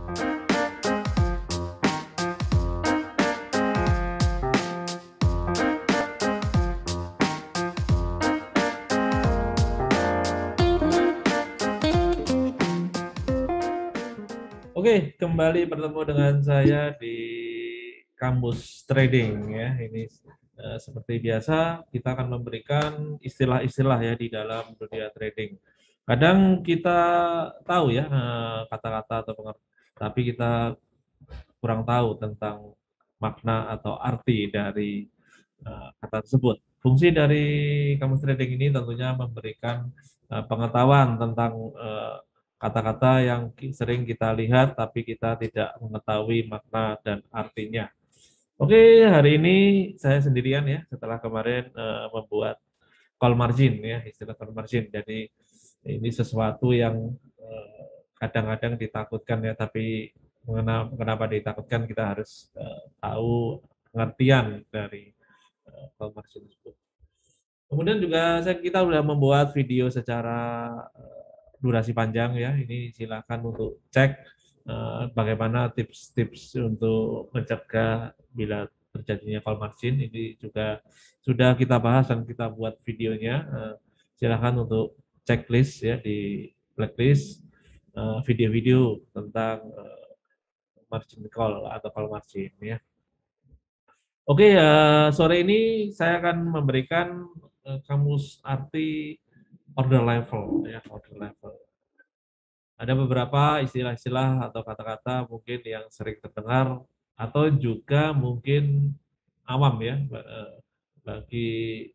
Oke, kembali bertemu dengan saya di Kamus Trading ya. Ini seperti biasa kita akan memberikan istilah-istilah ya di dalam dunia trading. Kadang kita tahu ya kata-kata atau tapi kita kurang tahu tentang makna atau arti dari kata tersebut. Fungsi dari Kamus Trading ini tentunya memberikan pengetahuan tentang kata-kata yang sering kita lihat tapi kita tidak mengetahui makna dan artinya. Oke, hari ini saya sendirian ya setelah kemarin membuat call margin ya, istilah call margin. Jadi ini sesuatu yang kadang-kadang ditakutkan ya, tapi kenapa ditakutkan kita harus tahu pengertian dari call margin tersebut. Kemudian juga kita sudah membuat video secara durasi panjang ya. Ini silakan untuk cek bagaimana tips-tips untuk mencegah bila terjadinya call margin. Ini juga sudah kita bahas dan kita buat videonya. Silakan untuk checklist ya di blacklist video-video tentang margin call atau call margin ya. Oke, sore ini saya akan memberikan kamus arti order level ya, order level. Ada beberapa istilah-istilah atau kata-kata mungkin yang sering terdengar atau juga mungkin awam ya bagi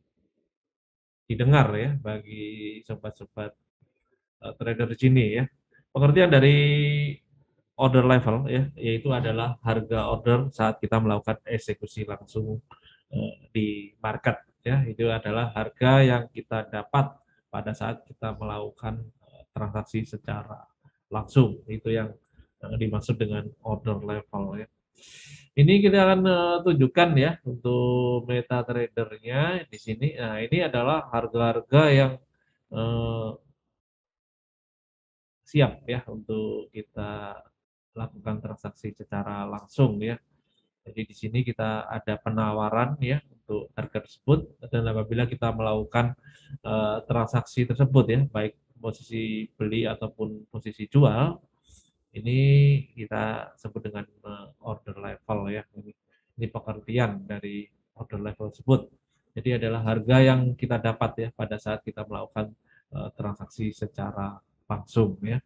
didengar ya bagi sobat-sobat trader di sini ya. Pengertian dari order level ya, yaitu adalah harga order saat kita melakukan eksekusi langsung di market ya. Itu adalah harga yang kita dapat pada saat kita melakukan transaksi secara langsung. Itu yang dimaksud dengan order level ya. Ini kita akan tunjukkan ya untuk meta tradernya di sini. Nah, ini adalah harga-harga yang eh, siap ya untuk kita lakukan transaksi secara langsung ya. Jadi di sini kita ada penawaran ya untuk harga tersebut dan apabila kita melakukan transaksi tersebut ya, baik posisi beli ataupun posisi jual, ini kita sebut dengan order level ya. Ini pengertian dari order level tersebut. Jadi adalah harga yang kita dapat ya pada saat kita melakukan transaksi secara langsung ya.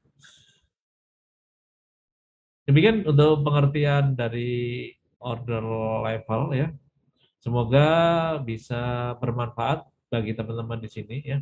Demikian untuk pengertian dari order level ya. Semoga bisa bermanfaat bagi teman-teman di sini ya.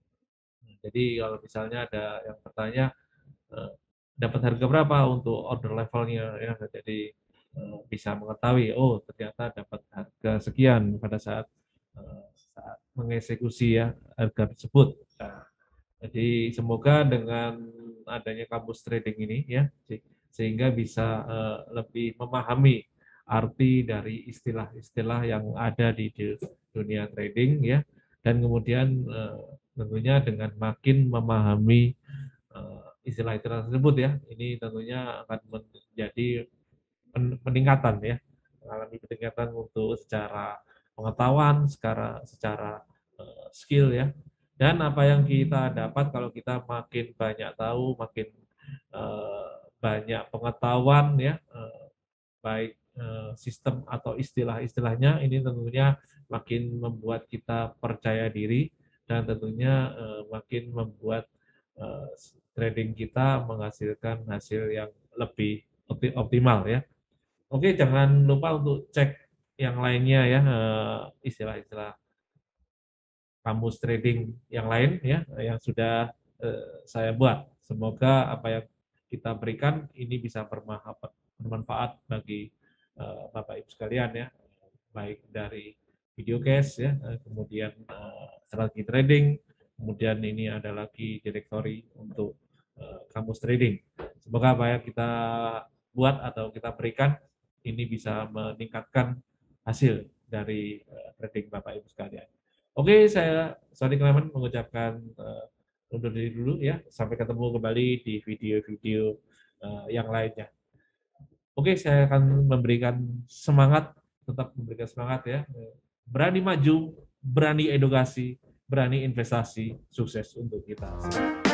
Jadi kalau misalnya ada yang bertanya dapat harga berapa untuk order levelnya ya, jadi bisa mengetahui oh ternyata dapat harga sekian pada saat saat mengeksekusi ya harga tersebut. Nah, jadi semoga dengan adanya kampus trading ini ya, sehingga bisa lebih memahami arti dari istilah-istilah yang ada di dunia trading ya, dan kemudian tentunya dengan makin memahami istilah-istilah tersebut ya, ini tentunya akan menjadi peningkatan ya, mengalami peningkatan untuk secara pengetahuan, secara skill ya. Dan apa yang kita dapat kalau kita makin banyak tahu, makin banyak pengetahuan ya, baik sistem atau istilah-istilahnya, ini tentunya makin membuat kita percaya diri dan tentunya makin membuat trading kita menghasilkan hasil yang lebih optimal ya. Oke, jangan lupa untuk cek yang lainnya ya, istilah-istilah kamus trading yang lain ya, yang sudah saya buat. Semoga apa yang kita berikan ini bisa bermanfaat bagi Bapak Ibu sekalian ya, baik dari video case ya, kemudian strategi trading, kemudian ini ada lagi direktori untuk kamus trading. Semoga apa yang kita buat atau kita berikan ini bisa meningkatkan hasil dari trading Bapak Ibu sekalian. Oke, saya Sony Clement mengucapkan undur diri dulu ya. Sampai ketemu kembali di video-video yang lainnya. Oke, saya akan memberikan semangat, tetap memberikan semangat ya. Berani maju, berani edukasi, berani investasi, sukses untuk kita.